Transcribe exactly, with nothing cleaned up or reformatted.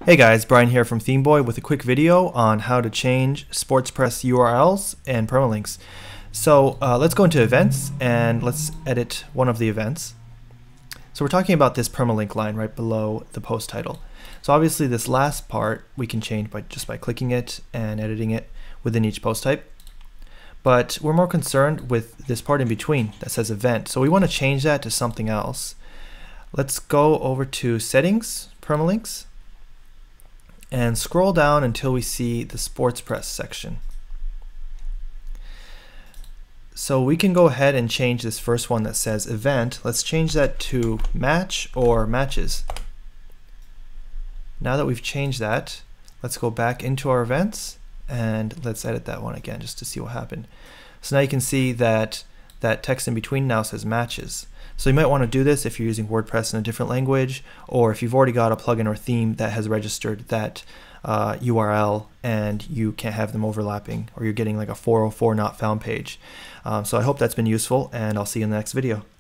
Hey guys, Brian here from ThemeBoy with a quick video on how to change SportsPress U R Ls and permalinks. So uh, let's go into events and let's edit one of the events. So we're talking about this permalink line right below the post title. So obviously this last part we can change by just by clicking it and editing it within each post type. But we're more concerned with this part in between that says event. So we want to change that to something else. Let's go over to settings, permalinks, and scroll down until we see the SportsPress section. So we can go ahead and change this first one that says event. Let's change that to match or matches. Now that we've changed that, let's go back into our events and let's edit that one again just to see what happened. So now you can see that that text in between now says matches. So you might want to do this if you're using WordPress in a different language, or if you've already got a plugin or theme that has registered that uh, U R L and you can't have them overlapping, or you're getting like a four oh four not found page. Um, so I hope that's been useful, and I'll see you in the next video.